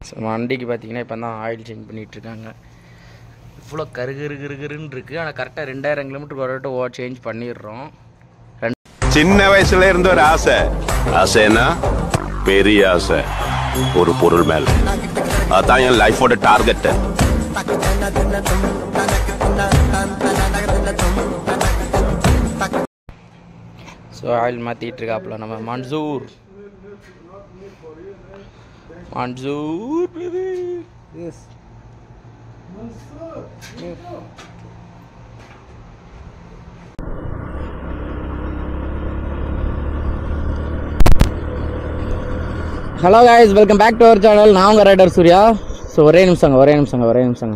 So வண்டிக்கு பார்த்தீங்கன்னா இப்போ தான் ஆயில் சேஞ்ச் பண்ணிகிட்ருக்காங்க. இவ்வளோ கருன்னு இருக்குது. ஆனால் கரெக்டாக 2000 கிலோமீட்டருக்கு ஒரு வாட்டி சேஞ்ச் பண்ணிடுறோம். சின்ன வயசுல இருந்த ஒரு ஆசைன்னா பெரிய ஆசை ஒரு பொருள் மேல. அதான் என் லைஃபோட டார்கெட். ஸோ ஆயில் மாற்றிட்டு இருக்காப்புல நம்ம Mansoor. Yes hello guys, welcome back to our channel. நான் உங்கள் ரைடர் சூர்யா. ஸோ ஒரே நிமிஷங்க.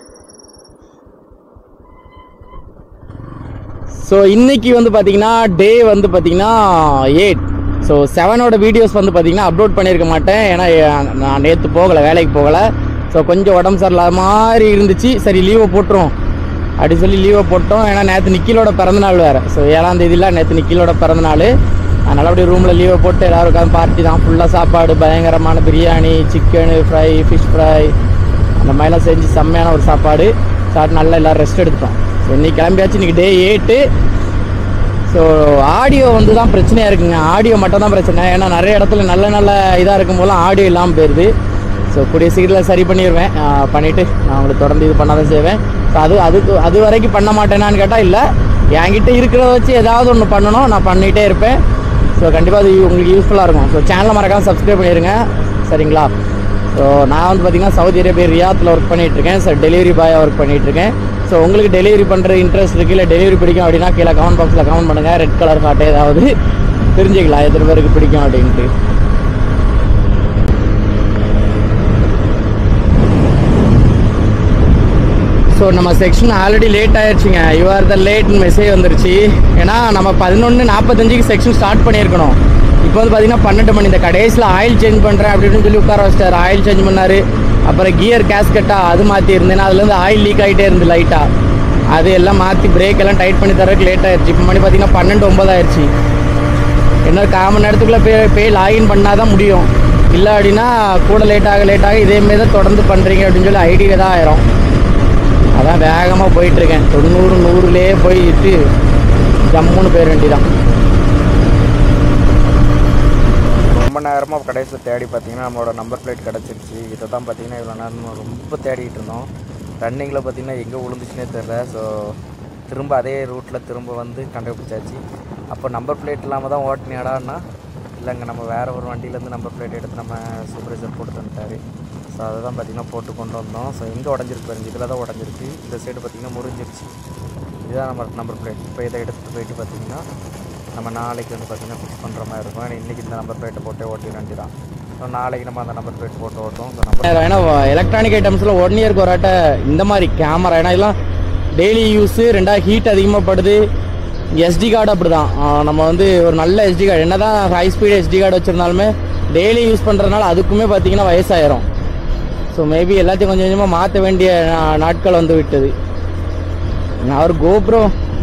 ஸோ இன்றைக்கி வந்து பார்த்திங்கன்னா டே வந்து பார்த்திங்கன்னா 8. ஸோ 7ஓட வீடியோஸ் வந்து பார்த்திங்கன்னா அப்லோட் பண்ணியிருக்க மாட்டேன். ஏன்னா நான் நேற்று வேலைக்கு போகலை. ஸோ கொஞ்சம் உடம்பு சரியில்லாத மாதிரி இருந்துச்சு. சரி லீவை போட்டுரும் அப்படி சொல்லி லீவை போட்டோம். ஏன்னா நேற்று நிக்கிலோட பிறந்தநாள் வேறு. ஸோ 7ஆம் தேதியில் நேற்று நிக்கிலோட பிறந்தநாள். அதனால் அப்படியே ரூமில் லீவை போட்டு எல்லோரும் உட்காந்து பார்ட்டி தான். ஃபுல்லாக சாப்பாடு, பயங்கரமான biryani, chicken fry, fish fry, அந்த மாதிரிலாம் செஞ்சு செம்மையான ஒரு சாப்பாடு சாப்பிட்டு நல்லா எல்லோரும் ரெஸ்ட் எடுத்துட்டோம். ஸோ இன்றைக்கி கிளம்பியாச்சு. இன்றைக்கி டே 8. ஸோ ஆடியோ வந்து தான் பிரச்சனையாக இருக்குங்க. ஆடியோ மட்டும் தான் பிரச்சனை. ஏன்னா நிறைய இடத்துல நல்ல இதாக இருக்கும் போதெல்லாம் ஆடியோ இல்லாமல் போயிடுது. ஸோ கூடிய சீக்கிரத்தில் சரி பண்ணிடுவேன். பண்ணிவிட்டு நான் உங்களுக்கு தொடர்ந்து இது பண்ண தான் செய்வேன். ஸோ அது வரைக்கும் பண்ண மாட்டேனான்னு கேட்டால் இல்லை, என்கிட்ட இருக்கிறத வச்சு ஏதாவது ஒன்று பண்ணணும், நான் பண்ணிகிட்டே இருப்பேன். ஸோ கண்டிப்பாக அது உங்களுக்கு யூஸ்ஃபுல்லாக இருக்கும். ஸோ சேனலை மறக்காமல் சப்ஸ்கிரைப் பண்ணிடுங்க, சரிங்களா? ஸோ நான் வந்து பார்த்திங்கன்னா சவுதி அரேபியா ரியாத்தில் ஒர்க் பண்ணிகிட்ருக்கேன். ஸோ டெலிவரி பாயாக ஒர்க் பண்ணிகிட்ருக்கேன். ஸோ உங்களுக்கு டெலிவரி பண்ணுறது இன்ட்ரெஸ்ட் இருக்குது, இல்லை டெலிவரி பிடிக்கும் அப்படின்னா கீழே கமெண்ட் பாக்ஸில் கமெண்ட் பண்ணுங்கள். ரெட் கலர் ஹார்ட் ஏதாவது தெரிஞ்சுக்கலாம் எத்தனை பேருக்கு பிடிக்கும் அப்படின்ட்டு. ஸோ நம்ம செக்ஷன் ஆல்ரெடி லேட் ஆயிடுச்சுங்க. யூ ஆர் த லேட்னு மெசேஜ் வந்துருச்சு. ஏன்னா நம்ம 11:45க்கு செக்ஷன் ஸ்டார்ட் பண்ணியிருக்கணும். இப்போ வந்து பார்த்திங்கன்னா 12 மணி. இந்த கடைசியில் ஆயில் சேஞ்ச் பண்ணுறேன் அப்படின்னு சொல்லி உட்கார வச்சிட்டார். ஆயில் சேஞ்ச் பண்ணார். அப்புறம் கியர் கேஸ்கெட்டாக அது மாற்றிருந்தேன். அதுலேருந்து ஆயில் லீக் ஆகிட்டே இருந்து லைட்டாக. அது எல்லாம் மாற்றி பிரேக் எல்லாம் டைட் பண்ணி தரதுக்கு லேட் ஆயிடுச்சு. இப்போ மணி பார்த்திங்கன்னா 12:09 ஆயிடுச்சு. இன்னொரு 1/4 மணி நேரத்துக்குள்ளே போய் லாகின் பண்ணால் தான் முடியும். இல்லை அப்படின்னா கூட லேட்டாக இதேமாரி தான் தொடர்ந்து பண்ணுறீங்க அப்படின்னு சொல்லி ஐடியில் தான் ஆயிரும். அதான் வேகமாக போயிட்டுருக்கேன். 90 100லேயே போயிட்டு ஜம்முன்னு போயிட வேண்டிதான். ரொம்ப நேரமாக கடைசியில் தேடி பார்த்திங்கன்னா நம்மளோட நம்பர் பிளேட் கிடச்சிருச்சு. இதை தான் பார்த்திங்கன்னா இவ்வளோ நேரம் ரொம்ப தேடிட்டு இருந்தோம். ரன்னிங்கில் பார்த்திங்கன்னா எங்கே விழுந்துச்சுனே தெரில. ஸோ திரும்ப அதே ரூட்டில் திரும்ப வந்து கண்டுபிடிச்சாச்சு. அப்போ நம்பர் பிளேட் இல்லாமல் தான் ஓட்டினியாடான்னா இல்லைங்க, நம்ம வேறு ஒரு வண்டியிலேருந்து நம்பர் பிளேட் எடுத்து நம்ம சூப்பர்வைசர் போட்டு வந்துட்டார். ஸோ அதை தான் பார்த்திங்கன்னா போட்டு கொண்டு வந்தோம். ஸோ எங்கே உடஞ்சிருக்கு பாருங்க, இதில் தான் உடஞ்சிருக்கு. இந்த சைடு பார்த்திங்கன்னா முறிஞ்சிருச்சு. இதுதான் நம்ம நம்பர் பிளேட். இப்போ இதை எடுத்துகிட்டு போயிட்டு பார்த்திங்கன்னா நம்ம நாளைக்கு வந்து பார்த்திங்கன்னா ஃபிக்ஸ் பண்ணுற மாதிரி இருக்கும். ஏன்னா இன்றைக்கி இந்த நம்பர் பிளேட்டை போட்டே ஓட்டி வேண்டி தான். ஸோ நாளைக்கு நம்ம அந்த நம்பர் பிளேட் போட்டு ஓட்டோம். ஸோ நம்பர் ஏன்னா எலக்ட்ரானிக் ஐட்டம்ஸில் 1 இயருக்கு ஒரு ஆட்ட இந்த மாதிரி கேமரா, ஏன்னா இதெல்லாம் டெய்லி யூஸு. 2 ஹீட் அதிகமாகப்படுது. எஸ்டி கார்டு அப்படி தான். நம்ம வந்து ஒரு நல்ல எஸ்டி கார்டு, என்ன தான் ஹை ஸ்பீடு எஸ்டி கார்டு வச்சுருந்தாலுமே டெய்லி யூஸ் பண்ணுறதுனால அதுக்குமே பார்த்திங்கன்னா வயசாயிரும். ஸோ மேபி எல்லாத்தையும் கொஞ்சம் கொஞ்சமாக மாற்ற வேண்டிய நாட்கள் வந்து விட்டது. நான் ஒரு கோப்ரோ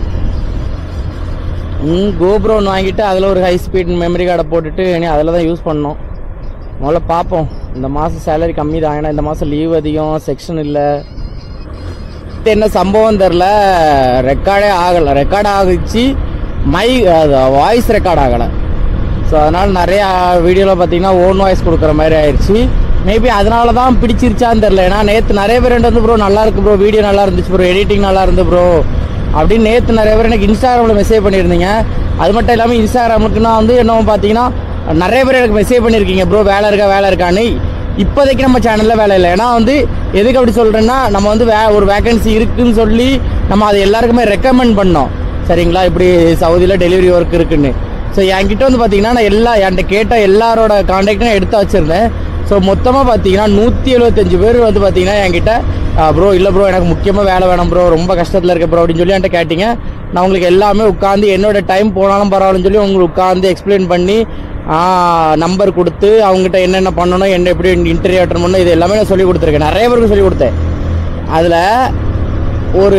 ஒன்று வாங்கிட்டு அதில் ஒரு ஹை ஸ்பீட் மெமரி கார்டை போட்டுட்டு இனி அதில் தான் யூஸ் பண்ணோம். முதல்ல பார்ப்போம். இந்த மாதம் சேலரி கம்மி தான். ஏன்னா இந்த மாதம் லீவ் அதிகம், செக்ஷன் இல்லை. என்ன சம்பவம் தெரில, ரெக்கார்டே ஆகலை. ரெக்கார்ட் ஆகிச்சு, வாய்ஸ் ரெக்கார்ட் ஆகலை. ஸோ அதனால் நிறையா வீடியோவில் பார்த்தீங்கன்னா ஓன் வாய்ஸ் கொடுக்குற மாதிரி ஆயிடுச்சு. மேபி அதனால தான் பிடிச்சிருச்சான்னு தெரில. ஏன்னா நேற்று நிறைய பேர் வந்து ப்ரோ நல்லா இருக்கு ப்ரோ, வீடியோ நல்லா இருந்துச்சு ப்ரோ, எடிட்டிங் நல்லா இருந்து ப்ரோ அப்படின்னு நேற்று நிறைய பேர் எனக்கு இன்ஸ்டாகிராமில் மெசேஜ் பண்ணியிருந்தீங்க. அது மட்டும் இல்லாமல் இன்ஸ்டாகிராமுக்குன்னா வந்து என்ன பார்த்தீங்கன்னா நிறைய பேர் எனக்கு மெசேஜ் பண்ணியிருக்கீங்க, ப்ரோ வேலை இருக்கான்னு. இப்போதைக்கு நம்ம சேனலில் வேலை இல்லை. ஏன்னா வந்து எதுக்கு அப்படி சொல்கிறேன்னா, நம்ம வந்து ஒரு வேகன்சி இருக்குதுன்னு சொல்லி நம்ம அதை எல்லாருக்குமே ரெக்கமெண்ட் பண்ணோம், சரிங்களா? இப்படி சவுதியில் டெலிவரி ஒர்க் இருக்குன்னு. ஸோ என்கிட்ட வந்து பார்த்தீங்கன்னா நான் என்கிட்ட கேட்ட எல்லாரோட கான்டாக்டும் நான் எடுத்து வச்சுருந்தேன். ஸோ மொத்தமாக பார்த்தீங்கன்னா 175 பேர் வந்து பார்த்தீங்கன்னா என்கிட்ட ப்ரோ இல்லை ப்ரோ எனக்கு முக்கியமாக வேலை வேணும் ப்ரோ, ரொம்ப கஷ்டத்தில் இருக்க ப்ரோ அப்படின்னு சொல்லி என்கிட்ட கேட்டிங்க. நான் உங்களுக்கு எல்லாமே உட்காந்து என்னோடய டைம் போனாலும் பரவாயில்லன்னு சொல்லி உங்களுக்கு உட்காந்து எக்ஸ்பிளைன் பண்ணி நம்பர் கொடுத்து அவங்ககிட்ட என்னென்ன பண்ணணும், என்ன எப்படி இன்டர்வியூ அட்டன் பண்ணணும், இது எல்லாமே நான் சொல்லி கொடுத்துருக்கேன். நிறைய பேருக்கு சொல்லி கொடுத்தேன். அதில் ஒரு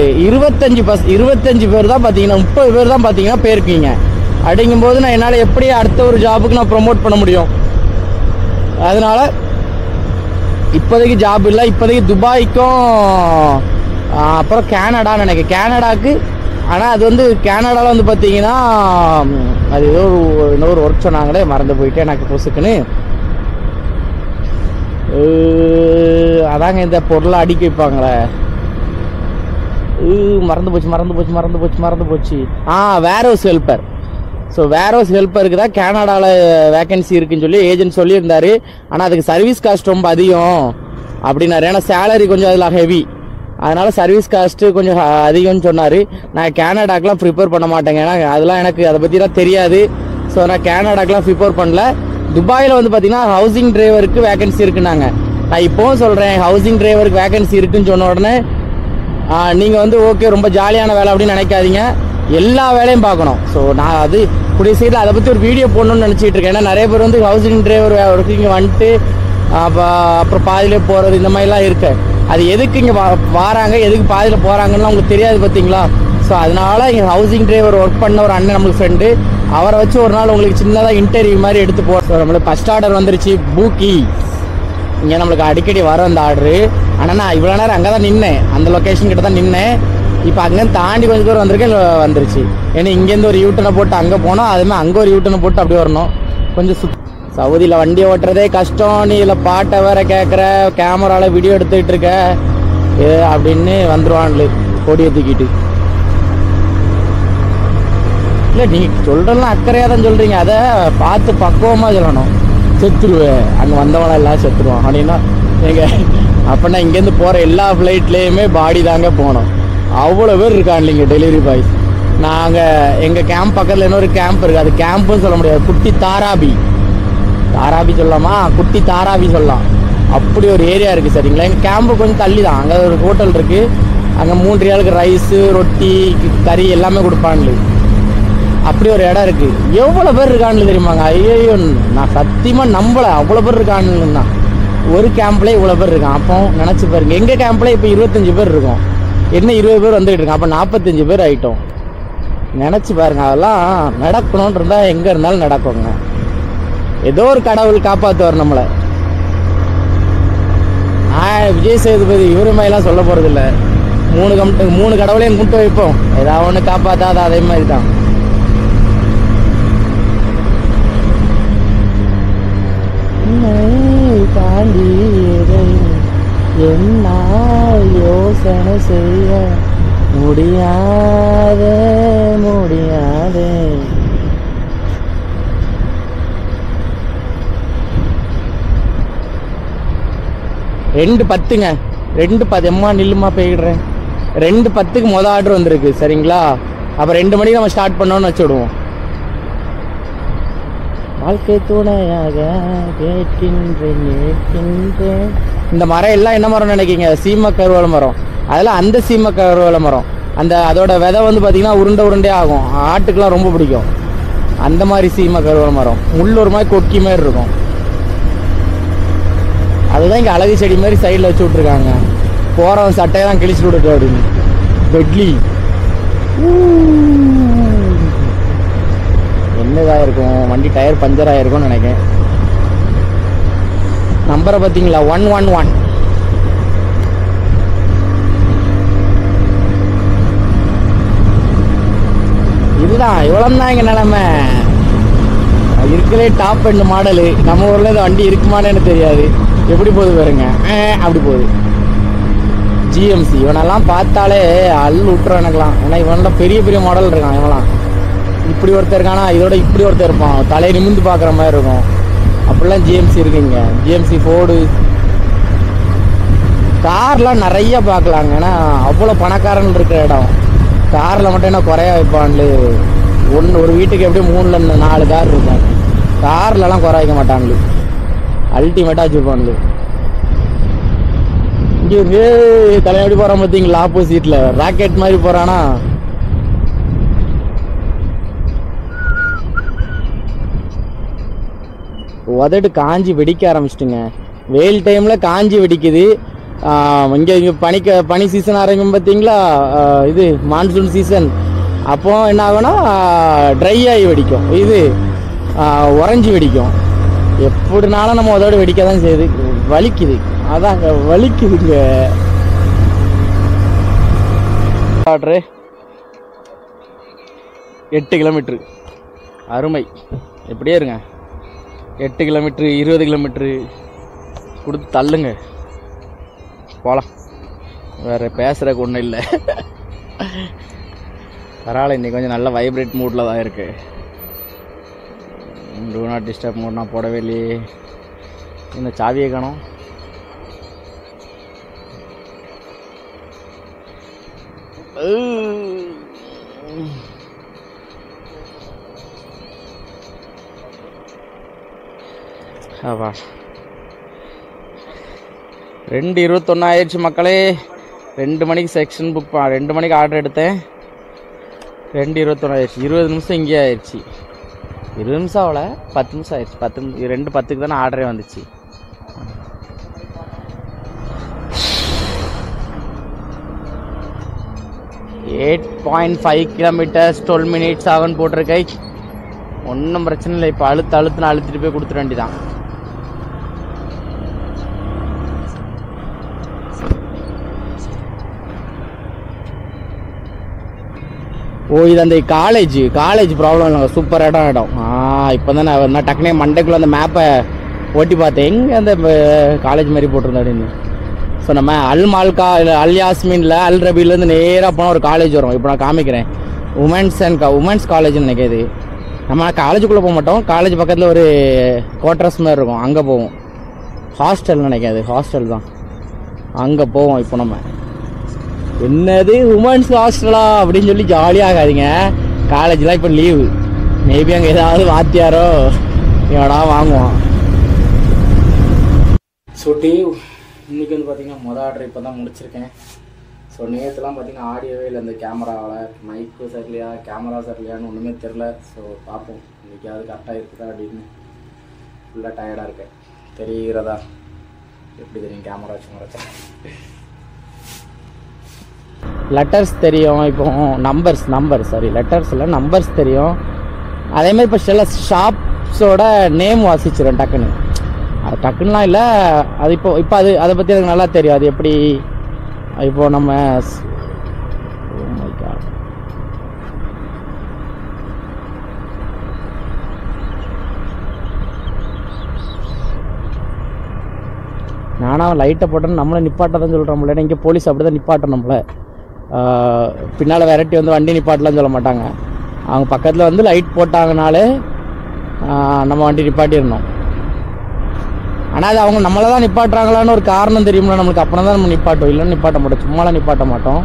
25 பேர் தான் பார்த்தீங்கன்னா 30 பேர் தான் பார்த்தீங்கன்னா போயிருக்கீங்க. அப்படிங்கும்போது நான் என்னால் எப்படி அடுத்த ஒரு ஜாபுக்கு நான் ப்ரொமோட் பண்ண முடியும்? அதனால் இப்போதைக்கு ஜாப் இல்லை. இப்போதைக்கு துபாய்க்கும் அப்புறம் கேனடான்னு நினைக்கிறேன். கேனடாவுக்கு ஆனால் அது வந்து கேனடாவில் வந்து பார்த்தீங்கன்னா அது ஏதோ இன்னொரு ஒர்க் சொன்னாங்களே, மறந்து போயிட்டு எனக்கு பொசுக்குன்னு. அதாங்க இந்த பொருளை அடுக்கி வைப்பாங்களே, மறந்து போச்சு. Warehouse helper. ஸோ வேர்ஹவுஸ் ஹெல்ப்பருக்கு தான் கேனடாவில் வேகன்சி இருக்குன்னு சொல்லி ஏஜென்ட் சொல்லியிருந்தாரு. ஆனால் அதுக்கு சர்வீஸ் காஸ்ட் ரொம்ப அதிகம் அப்படின்னாரு. ஏன்னா சேலரி கொஞ்சம் அதில் ஹெவி, அதனால் சர்வீஸ் காஸ்ட்டு கொஞ்சம் அதிகம்னு சொன்னார். நான் கேனடாக்கெலாம் ப்ரிப்பேர் பண்ண மாட்டேங்க, ஏன்னா அதெல்லாம் எனக்கு அதை பற்றிலாம் தெரியாது. ஸோ நான் கேனடாக்கெலாம் ப்ரிப்பேர் பண்ணல. துபாயில் வந்து பார்த்தீங்கன்னா ஹவுசிங் டிரைவருக்கு வேகன்சி இருக்குன்னாங்க. நான் இப்போவும் சொல்கிறேன், ஹவுசிங் டிரைவருக்கு வேகன்சி இருக்குன்னு சொன்ன உடனே நீங்கள் வந்து ஓகே ரொம்ப ஜாலியான வேலை அப்படின்னு நினைக்காதீங்க, எல்லா வேலையும் பார்க்கணும். ஸோ நான் அது கூடிய சைடில் அதை பற்றி ஒரு வீடியோ போடணும்னு நினச்சிட்டு இருக்கேன். ஏன்னா நிறைய பேர் வந்து ஹவுசிங் டிரைவர் இங்கே வந்துட்டு அப்புறம் பாதியிலே போகிறது இந்த மாதிரிலாம் இருக்கு. அது எதுக்கு இங்கே வராங்க, எதுக்கு பாதியில் போகிறாங்கன்னு உங்களுக்கு தெரியாது பார்த்தீங்களா. ஸோ அதனால இங்கே ஹவுசிங் டிரைவர் ஒர்க் பண்ண ஒரு அண்ணன் நம்மளுக்கு ஃப்ரெண்டு, அவரை வச்சு ஒரு நாள் உங்களுக்கு சின்னதாக இன்டர்வியூ மாதிரி எடுத்து போகிறோம். நம்மளுக்கு ஃபஸ்ட் ஆர்டர் வந்துருச்சு, பூக்கி. இங்கே நம்மளுக்கு அடிக்கடி வரும் அந்த ஆர்டரு. ஆனால் நான் இவ்வளோ நேரம் அங்கே தான் நின்னேன், அந்த லொக்கேஷன் கிட்ட தான் நின்னேன். இப்போ அங்கேருந்து தாண்டி கொஞ்சம் தூரம் வந்திருக்கேன், வந்துருச்சு. ஏன்னா இங்கேருந்து ஒரு யூட்டனை போட்டு அங்கே போனோம், அதுமாதிரி அங்கே ஒரு யூட்டனை போட்டு அப்படி வரணும். கொஞ்சம் சவுதியில் வண்டி ஓட்டுறதே கஷ்டம், நீ இதில் பாட்டை வேற கேட்குற, கேமராவில் வீடியோ எடுத்துக்கிட்டு இருக்க அப்படின்னு வந்துடுவான்ல கொடியை தூக்கிட்டு. இல்லை நீங்கள் சொல்கிறலாம் அக்கறையாக தான் சொல்கிறீங்க, அதை பார்த்து பக்குவமாக சொல்லணும். செத்துருவேன் அங்கே வந்தவன எல்லாம் செத்துருவான் அப்படின்னா எங்கள் அப்படின்னா இங்கேருந்து போகிற எல்லா ஃப்ளைட்லேயுமே பாடி தாங்க போனோம். அவ்வளோ பேர் இருக்கான் இல்லைங்க டெலிவரி பாய்ஸ். நாங்கள் எங்கள் கேம்ப் பக்கத்தில் இன்னொரு கேம்ப் இருக்குது, அது கேம்ப்புன்னு சொல்ல முடியாது, குட்டி தாராபி சொல்லலாமா, குட்டி தாராபி சொல்லலாம். அப்படி ஒரு ஏரியா இருக்குது சரிங்களா. எங்கள் கேம்பு கொஞ்சம் தள்ளி தான், அங்கே ஒரு ஹோட்டல் இருக்குது, அங்கே 3 ரியாலுக்கு ரைஸு ரொட்டி கறி எல்லாமே கொடுப்பாங்களே, அப்படி ஒரு இடம் இருக்குது. எவ்வளோ பேர் இருக்கான்னு தெரியுமாங்க, ஐயோ நான் சத்தியமாக நம்பலை, அவ்வளோ பேர் இருக்கான்னு தான். ஒரு கேம்ப்லேயே இவ்வளோ பேர் இருக்கான். அப்போ நினச்சி பாருங்க, எங்கள் கேம்ப்லேயே இப்போ 25 பேர் இருக்கோம், என்ன 20 பேர் வந்துகிட்டு இருக்கோம், அப்போ 45 பேர் ஆகிட்டோம். நினச்சி பாருங்க, அதெல்லாம் நடக்கணும்னு இருந்தால் எங்கே இருந்தாலும் நடக்குங்க. ஏதோ ஒரு கடவுள் காப்பாற்றுவார் நம்மளை. விஜய் சேதுபதி இவரு மாதிரிலாம் சொல்ல போகிறதில்ல, 3 கடவுளையும் கும்பிட்டு வைப்போம், ஏதாவது ஒன்று காப்பாற்றாத அதே மாதிரி தான். தாண்டி என்ன யோசனை செய்ய முடியாதே. 2:10ங்க, 2:10 எம்மா நில்லுமா போயிடுறேன். 2:10க்கு மொதல் ஆர்டர் வந்திருக்கு சரிங்களா. அப்போ 2 மணிக்கு நம்ம ஸ்டார்ட் பண்ணோன்னு வச்சுடுவோம். வாழ்க்கை துணையாக கேட்கின்றேன். இந்த மரம் எல்லாம் என்ன மரம் நினைக்கிங்க, சீம கருவேல மரம். அதெல்லாம் அந்த சீம கருவேல மரம், அதோட விதை வந்து பார்த்தீங்கன்னா உருண்டை ஆகும், ஆட்டுக்கெல்லாம் ரொம்ப பிடிக்கும். அந்த மாதிரி சீம கருவேல மரம், முள்ளூர் மாதிரி கொக்கி மாதிரி இருக்கும். அதுதான் இங்கே அழகு செடி மாதிரி சைடில் வச்சு விட்ருக்காங்க. போகிறவன் சட்டையெல்லாம் கிழிச்சிட்டு விட்டுட்டு அப்படின்னு. பெட்லி என்னதாக இருக்கும், வண்டி டயர் பஞ்சர் ஆகிருக்கும்னு நினைக்கிறேன். நம்பரை பார்த்தீங்களா, 111. இதுதான் இவ்வளோதான் எங்கள் நிலைமை. இருக்கிறே டாப் எண்ட் மாடலு. நம்ம ஊரில் இந்த வண்டி இருக்குமான்னு எனக்கு தெரியாது. எப்படி போகுது பாருங்க, அப்படி போகுது. ஜிஎம்சி இவனெல்லாம் பார்த்தாலே அள்ளு விட்டுரும் எனக்குலாம். ஏன்னா இவனெல்லாம் பெரிய பெரிய மாடல் இருக்கான். இவனெல்லாம் இப்படி ஒருத்தர் இருக்கானா, இதோட இப்படி ஒருத்தர் இருப்பான், தலையை நிமிந்து பார்க்குற மாதிரி இருக்கும். அப்படிலாம் ஜிஎம்சி இருக்குங்க. ஜிஎம்சி ஃபோர்டு கார்லாம் நிறைய பார்க்கலாங்க. ஏன்னா அவ்வளோ பணக்காரன் இருக்கிற இடம். காரில் மட்டும் என்ன குறையா வைப்பான்லு. ஒரு வீட்டுக்கு எப்படியும் 3-4 கார் இருக்கும். கார்லலாம் குறை வைக்க மாட்டான்லு, அல்டிமேட்டாக வச்சுருப்பான்லு. இங்கே தலை எப்படி போகிறான் பார்த்தீங்களா, ஆப்போசிட்டில் ராக்கெட் மாதிரி போகிறானா. உதடு காஞ்சி வெடிக்க ஆரம்பிச்சிட்டுங்க. வெயில் டைமில் காஞ்சி வெடிக்குது. இங்கே பனி சீசன் ஆரம்பிக்கும் பார்த்தீங்களா, இது மான்சூன் சீசன். அப்போ என்ன ஆகும்னா ட்ரை ஆகி வெடிக்கும், இது உறைஞ்சி வெடிக்கும். எப்படினாலும் நம்ம உதடு வெடிக்க தான் செய்யுது. வலிக்குது, அதாங்க வலிக்குதுங்க. ஆர்டரு 8 கிலோமீட்ரு, அருமை. எப்படியே இருங்க, 8 கிலோமீட்ரு 20 கிலோமீட்ரு கொடுத்து தள்ளுங்க, போகலாம். வேறு பேசுகிறக்கு ஒன்றும் இல்லை. பரவாயில்ல, இன்றைக்கி கொஞ்சம் நல்ல வைப்ரேட் மூடில் தான் இருக்குது. டூ நாட் டிஸ்டர்ப் மூட்னா போடவே இல்லையே. இந்த சாவியை காணோம். ஆவா 2:21 ஆயிடுச்சு மக்களே. 2 மணிக்கு செக்ஷன் புக் 2 மணிக்கு ஆர்டர் எடுத்தேன். 2:21 ஆயிடுச்சு. 20 நிமிஷம் இங்கேயே ஆயிடுச்சு. 20 நிமிஷம் ஆகல, 10 நிமிஷம் ஆயிடுச்சு. 2:10 தானே ஆர்டரே வந்துச்சு. $8.5 kilometers 12 minutes ஆகுன்னு போட்டிருக்கை. ஒன்றும் பிரச்சனை இல்லை. இப்போ அழுத்துன்னு அழுத்திட்டு போய் கொடுத்துட வேண்டிதான். ஓ, இது அந்த காலேஜ் ப்ராப்ளம் இல்லைங்க. சூப்பர் இடம். இப்போ தான் நான் டக்குனே மண்டைக்குள்ளே அந்த மேப்பை ஓட்டி பார்த்தேன். எங்கே அந்த காலேஜ் மாதிரி போட்டிருந்தேன் அப்படின்னு. ஸோ நம்ம அல் மால்கா இல்லை அல் யாஸ்மின்ல அல் ரபிலேருந்து நேராக போனால் ஒரு காலேஜ் வரும். இப்போ நான் காமிக்கிறேன். உமன்ஸ் காலேஜ்னு நினைக்கிது. நம்ம காலேஜுக்குள்ளே போக மாட்டோம். காலேஜ் பக்கத்தில் ஒரு குவார்டர்ஸ் மாதிரி இருக்கும், அங்கே போவோம். ஹாஸ்டல் நினைக்காது, ஹாஸ்டல் தான். அங்கே போவோம். இப்போ நம்ம என்னது உமன்ஸ் ஹாஸ்டலா அப்படின்னு சொல்லி ஜாலியாகாதீங்க. காலேஜ்லாம் இப்போ லீவு. மேபி அங்கே ஏதாவது வாத்தியாரோ எவடா வாங்குவான். ஸோ இன்னைக்கு வந்து பார்த்தீங்கன்னா மொதல் ஆர்டர் இப்போ தான் முடிச்சிருக்கேன். ஸோ நேற்றுலாம் பார்த்தீங்கன்னா ஆடியோவே இல்லை, இந்த கேமராவில் மைக்கு சரியில்லையா கேமரா சரியில்லையான்னு ஒன்றுமே தெரில. ஸோ பார்ப்போம் இன்றைக்காவது கரெக்டாக இருக்குதா அப்படின்னு. ஃபுல்லாக டயர்டாக இருக்கேன். தெரிகிறதா? எப்படி தெரியும் கேமரா வச்சு மறைச்சேன். லெட்டர்ஸ் தெரியும், இப்போ லெட்டர்ஸ் இல்லை நம்பர்ஸ் தெரியும். அதேமாதிரி இப்போ சில ஷாப்ஸோட நேம் வாசிச்சிடும் டக்குன்னு. அது டக்குன்னுலாம் இல்லை, அது இப்போ அதை பற்றி எனக்கு நல்லா தெரியும். அது எப்படி இப்போ நம்ம நானாக லைட்டை போட்டேன்னு நம்மளை நிப்பாட்ட தான் சொல்கிறோம்ல. இங்கே போலீஸ் அப்படி தான் நிப்பாட்டும் நம்மளை. பின்னால் விரட்டி வந்து வண்டி நிப்பாட்டலாம் சொல்ல மாட்டாங்க. அவங்க பக்கத்தில் வந்து லைட் போட்டாங்கனாலே நம்ம வண்டி நிப்பாட்டிடணும். ஆனால் அது அவங்க நம்மளை தான் நிப்பாட்டுறாங்களான்னு ஒரு காரணம் தெரியும்ல நம்மளுக்கு. அப்புறம் தான் நம்ம நிப்பாட்டோம், இல்லைன்னு நிப்பாட்ட மாட்டோம், சும்மாலாம் நிப்பாட்ட மாட்டோம்.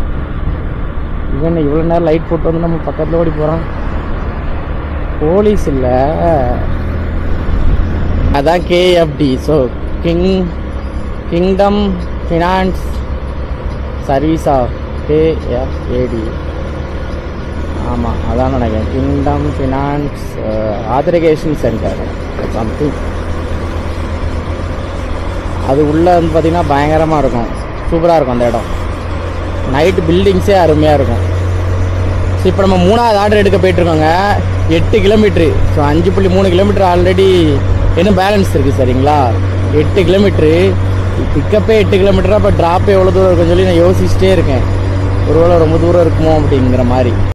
இவ்வளோ நேரம் லைட் போட்டு வந்து நம்ம பக்கத்தில் ஓடி போகிறோம். போலீஸ் இல்லை, அதான் கேஎஃப்டி. ஸோ கிங்டம் ஃபினான்ஸ் சர்வீஸா கேஎஃப்ஏடி. ஆமாம் அதான் நினைக்கிறேன். Kingdom finance authorisation centre something. அது உள்ளே வந்து பார்த்திங்கன்னா பயங்கரமாக இருக்கும், சூப்பராக இருக்கும் அந்த இடம். நைட்டு பில்டிங்ஸே அருமையாக இருக்கும். ஸோ இப்போ நம்ம 3வது ஆர்டர் எடுக்க போயிட்டுருக்கோங்க. 8 கிலோமீட்ரு. ஸோ 5.3 கிலோமீட்டர் ஆல்ரெடி இன்னும் பேலன்ஸ் இருக்குது. சரிங்களா, 8 கிலோமீட்ரு. பிக்கப்பே 8 கிலோமீட்டராக. இப்போ ட்ராப் எவ்வளோ தூரம் இருக்குன்னு சொல்லி நான் யோசிச்சுட்டே இருக்கேன். ஒருவேளை ரொம்ப தூரம் இருக்குமோ அப்படிங்கிற மாதிரி.